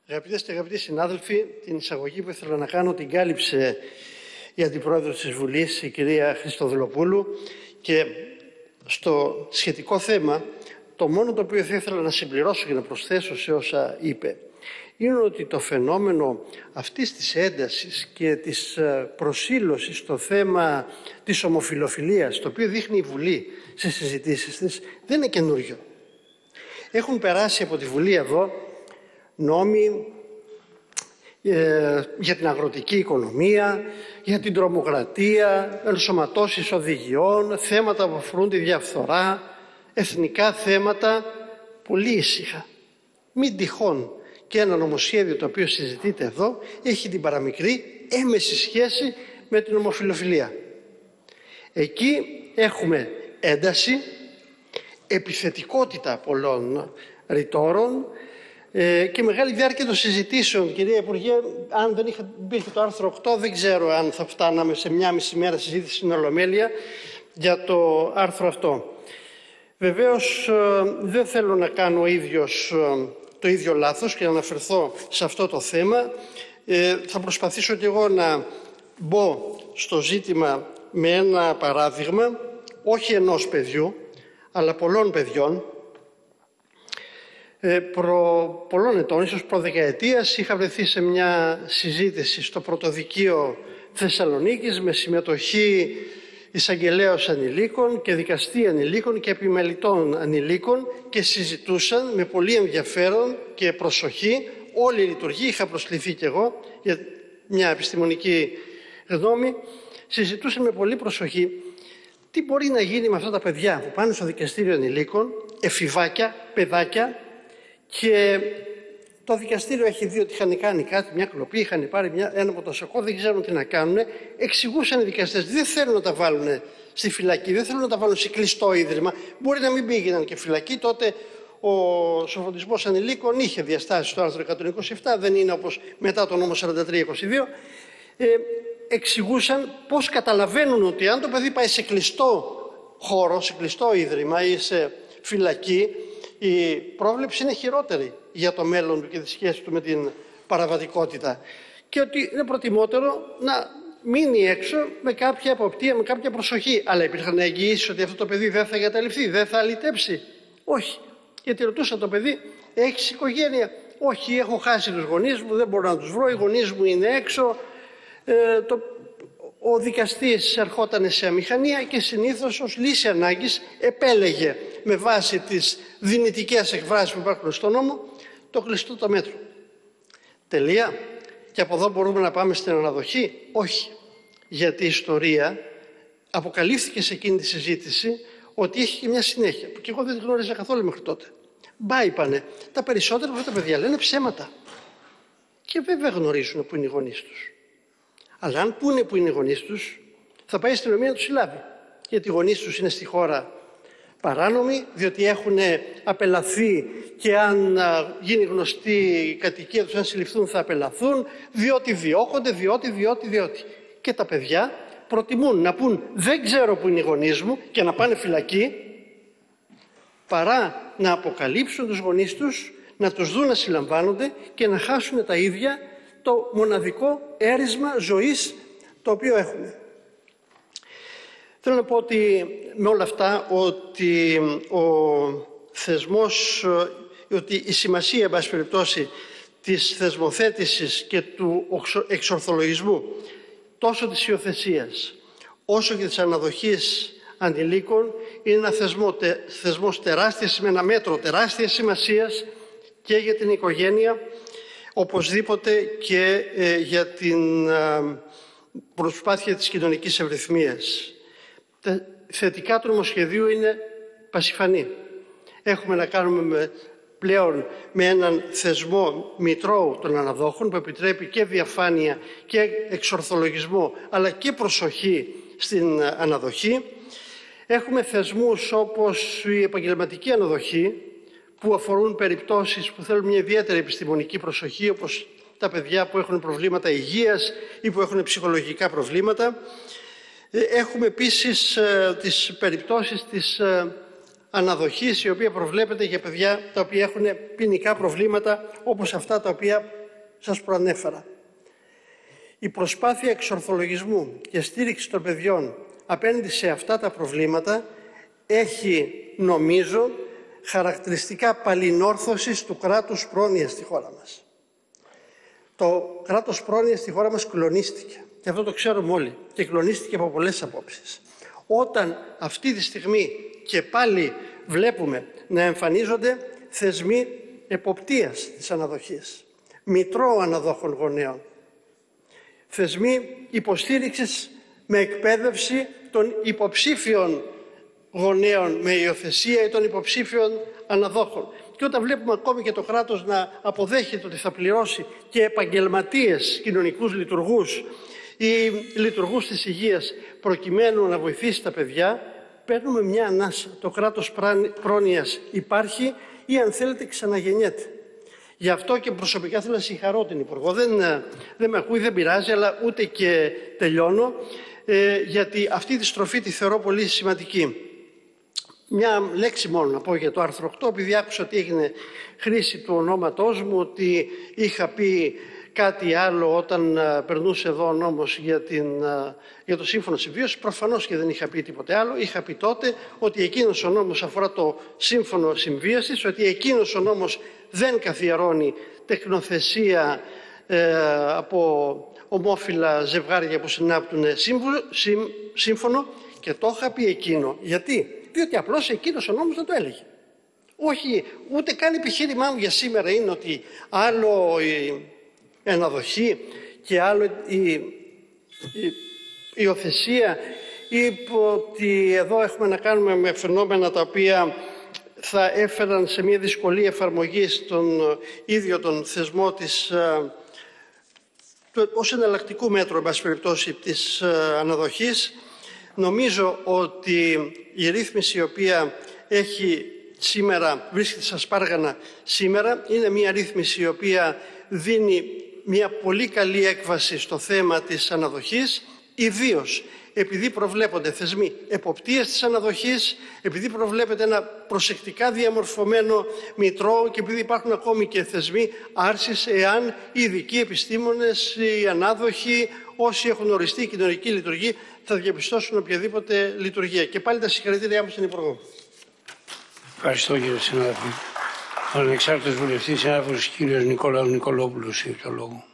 Αγαπητές και αγαπητοί συνάδελφοι, την εισαγωγή που ήθελα να κάνω την κάλυψε η Αντιπρόεδρος της Βουλής, η κυρία Χριστοδουλοπούλου, και στο σχετικό θέμα το μόνο το οποίο θα ήθελα να συμπληρώσω και να προσθέσω σε όσα είπε είναι ότι το φαινόμενο αυτής της έντασης και της προσήλωσης στο θέμα της ομοφυλοφιλίας, το οποίο δείχνει η Βουλή στις συζητήσεις της, δεν είναι καινούριο. Έχουν περάσει από τη Βουλή εδώ νόμοι για την αγροτική οικονομία, για την τρομοκρατία, ενσωματώσεις οδηγιών, θέματα που αφορούν τη διαφθορά, εθνικά θέματα, πολύ ήσυχα. Μην τυχόν και ένα νομοσχέδιο το οποίο συζητείται εδώ έχει την παραμικρή έμεση σχέση με την ομοφυλοφιλία. Εκεί έχουμε ένταση, επιθετικότητα πολλών ρητόρων και μεγάλη διάρκεια των συζητήσεων. Κυρία Υπουργέ, αν δεν υπήρχε το άρθρο 8, δεν ξέρω αν θα φτάναμε σε 1,5 μέρα συζήτηση στην Ολομέλεια για το άρθρο αυτό. Βεβαίως, δεν θέλω να κάνω το ίδιο λάθος και να αναφερθώ σε αυτό το θέμα. Θα προσπαθήσω και εγώ να μπω στο ζήτημα με ένα παράδειγμα, όχι ενός παιδιού, αλλά πολλών παιδιών. Προ πολλών ετών, ίσως προδεκαετίας, είχα βρεθεί σε μια συζήτηση στο Πρωτοδικείο Θεσσαλονίκης με συμμετοχή εισαγγελέως ανηλίκων και δικαστή ανηλίκων και επιμελητών ανηλίκων και συζητούσαν με πολύ ενδιαφέρον και προσοχή όλη η λειτουργία. Είχα προσκληθεί κι εγώ για μια επιστημονική γνώμη. Συζητούσαν με πολύ προσοχή τι μπορεί να γίνει με αυτά τα παιδιά που πάνε στο δικαστήριο ανηλίκων, εφηβάκια, παιδάκια, και το δικαστήριο έχει δει ότι είχαν κάνει κάτι, μια κλοπή, είχαν πάρει ένα μοτοσακό, δεν ξέρουν τι να κάνουν. Εξηγούσαν οι δικαστές, δεν θέλουν να τα βάλουν στη φυλακή, δεν θέλουν να τα βάλουν σε κλειστό ίδρυμα. Μπορεί να μην πήγαιναν και φυλακή, τότε ο σοφροντισμός ανηλίκων είχε διαστάσεις στο άρθρο 127, δεν είναι όπως μετά το νόμο 4322. Εξηγούσαν πώς καταλαβαίνουν ότι αν το παιδί πάει σε κλειστό χώρο, σε κλειστό ίδρυμα ή σε φυλακή, η πρόβλεψη είναι χειρότερη για το μέλλον του και τη σχέση του με την παραβατικότητα και ότι είναι προτιμότερο να μείνει έξω με κάποια αποπτία, με κάποια προσοχή. Αλλά υπήρχαν εγγυήσεις ότι αυτό το παιδί δεν θα εγκαταλειφθεί, δεν θα αλητέψει. Όχι. Γιατί ρωτούσα το παιδί, έχεις οικογένεια? Όχι, έχω χάσει τους γονείς μου, δεν μπορώ να τους βρω, οι γονείς μου είναι έξω. Ο δικαστής ερχόταν σε αμηχανία και συνήθως ως λύση ανάγκης επέλεγε με βάση τις δυνητικές εκφράσεις που υπάρχουν στον νόμο το κλειστό το μέτρο. Τελεία. Και από εδώ μπορούμε να πάμε στην αναδοχή? Όχι. Γιατί η ιστορία αποκαλύφθηκε σε εκείνη τη συζήτηση ότι έχει και μια συνέχεια που και εγώ δεν τη γνώριζα καθόλου μέχρι τότε. Μπα, είπανε, τα περισσότερα από αυτά τα παιδιά λένε ψέματα. Και βέβαια γνωρίζουν που είναι οι γονείς τους. Αλλά αν πούνε που είναι οι γονείς τους, θα πάει η αστυνομία να τους συλλάβει. Γιατί οι γονείς τους είναι στη χώρα παράνομοι, διότι έχουν απελαθεί και αν γίνει γνωστή η κατοικία τους, αν συλληφθούν θα απελαθούν, διότι διώκονται, διότι. Και τα παιδιά προτιμούν να πούν δεν ξέρω που είναι οι γονείς μου και να πάνε φυλακή, παρά να αποκαλύψουν τους γονείς τους, να τους δουν να συλλαμβάνονται και να χάσουν τα ίδια το μοναδικό έρισμα ζωής το οποίο έχουμε. Θέλω να πω ότι με όλα αυτά ότι ότι η σημασία, εν πάση περιπτώσει, της θεσμοθέτησης και του εξορθολογισμού τόσο της υιοθεσίας όσο και της αναδοχής ανηλίκων είναι ένα θεσμός τεράστιας, με ένα μέτρο τεράστιας σημασίας και για την οικογένεια, οπωσδήποτε και για την προσπάθεια της κοινωνικής ευρυθμίας. Τα θετικά του νομοσχεδίου είναι πασιφανή. Έχουμε να κάνουμε πλέον με έναν θεσμό μητρώου των αναδόχων που επιτρέπει και διαφάνεια και εξορθολογισμό αλλά και προσοχή στην αναδοχή. Έχουμε θεσμούς όπως η επαγγελματική αναδοχή που αφορούν περιπτώσεις που θέλουν μια ιδιαίτερη επιστημονική προσοχή, όπως τα παιδιά που έχουν προβλήματα υγείας ή που έχουν ψυχολογικά προβλήματα. Έχουμε επίσης τις περιπτώσεις της αναδοχής η οποία προβλέπεται για παιδιά τα οποία έχουν ποινικά προβλήματα όπως αυτά τα οποία σας προανέφερα. Η προσπάθεια εξορθολογισμού και στήριξη των παιδιών απέναντι σε αυτά τα προβλήματα έχει, νομίζω, χαρακτηριστικά παλινόρθωσης του κράτους πρόνοιας στη χώρα μας. Το κράτος πρόνοιας στη χώρα μας κλονίστηκε και αυτό το ξέρουμε όλοι και κλονίστηκε από πολλές απόψεις. Όταν αυτή τη στιγμή και πάλι βλέπουμε να εμφανίζονται θεσμοί εποπτείας της αναδοχής, μητρώου αναδόχων γονέων, θεσμοί υποστήριξης με εκπαίδευση των υποψήφιων γονέων με υιοθεσία ή των υποψήφιων αναδόχων. Και όταν βλέπουμε ακόμη και το κράτος να αποδέχεται ότι θα πληρώσει και επαγγελματίες κοινωνικούς λειτουργούς ή λειτουργούς της υγείας προκειμένου να βοηθήσει τα παιδιά, παίρνουμε μια ανάσα. Το κράτος πρόνοιας υπάρχει ή αν θέλετε ξαναγεννιέται. Γι' αυτό και προσωπικά θέλω να συγχαρώ την Υπουργό. Δεν με ακούει, δεν πειράζει, αλλά ούτε και τελειώνω, γιατί αυτή τη στροφή τη θεωρώ πολύ σημαντική. Μια λέξη μόνο να πω για το άρθρο 8, επειδή άκουσα ότι έγινε χρήση του ονόματός μου, ότι είχα πει κάτι άλλο όταν περνούσε εδώ ο νόμος για το Σύμφωνο Συμβίωσης. Προφανώς και δεν είχα πει τίποτε άλλο. Είχα πει τότε ότι εκείνος ο νόμος αφορά το Σύμφωνο Συμβίωσης, ότι εκείνος ο νόμος δεν καθιερώνει τεκνοθεσία από ομόφυλα ζευγάρια που συνάπτουν σύμφωνο, και το είχα πει εκείνο. Γιατί? Διότι απλώς εκείνος ο νόμος δεν το έλεγε. Όχι, ούτε καν επιχείρημά μου για σήμερα είναι ότι άλλο η αναδοχή και άλλο η υιοθεσία, ή ότι εδώ έχουμε να κάνουμε με φαινόμενα τα οποία θα έφεραν σε μια δυσκολία εφαρμογή στον ίδιο τον θεσμό της, ως εναλλακτικού μέτρου, εν πάση περιπτώσει, της αναδοχής. Νομίζω ότι η ρύθμιση η οποία έχει σήμερα, βρίσκεται στα σπάργανα σήμερα, είναι μια ρύθμιση η οποία δίνει μια πολύ καλή έκβαση στο θέμα της αναδοχής, ιδίως επειδή προβλέπονται θεσμοί εποπτείας της αναδοχής, επειδή προβλέπεται ένα προσεκτικά διαμορφωμένο μητρό και επειδή υπάρχουν ακόμη και θεσμοί άρσης εάν οι ειδικοί επιστήμονες, οι ανάδοχοι, όσοι έχουν οριστεί κοινωνική λειτουργία, θα διαπιστώσουν οποιαδήποτε λειτουργία. Και πάλι τα συγχαρητήριά μου στην Υπουργό. Ευχαριστώ κύριε συνάδελφε. Ο ανεξάρτητος βουλευτής συνάδελφος κύριος Νικόλαος Νικολόπουλος έχει το λόγο.